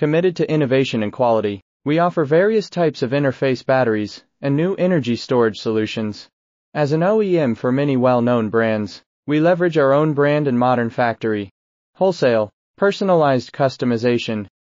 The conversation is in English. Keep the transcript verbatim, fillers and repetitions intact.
Committed to innovation and quality, we offer various types of interface batteries and new energy storage solutions. As an O E M for many well-known brands, we leverage our own brand and modern factory. Wholesale, personalized customization,